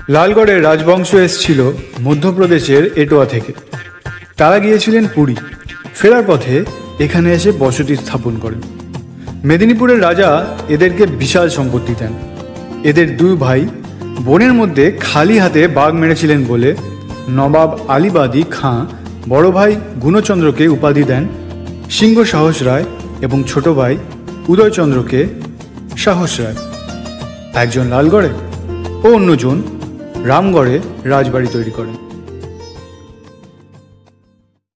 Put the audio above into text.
লালগড়ের রাজবংশ এসেছিল মধ্যপ্রদেশের এটোয়া থেকে। তারা গিয়েছিলেন পুরী। ফেরার পথে এখানে এসে বসতি স্থাপন করেন। মেদিনীপুরের রাজা এদেরকে বিশাল সম্পত্তি দেন। এদের দুই ভাই বনের মধ্যে খালি হাতে বাঘ মেরেছিলেন বলে নবাব আলীবাদী খাঁ বড় ভাই গুণচন্দ্রকে উপাধি দেন সিংহ সাহস রায় এবং ছোট ভাই উদয়চন্দ্রকে সাহস রায়। একজন লালগড়ে ও অন্যজন রামগড়ে রাজবাড়ি তৈরি করেন।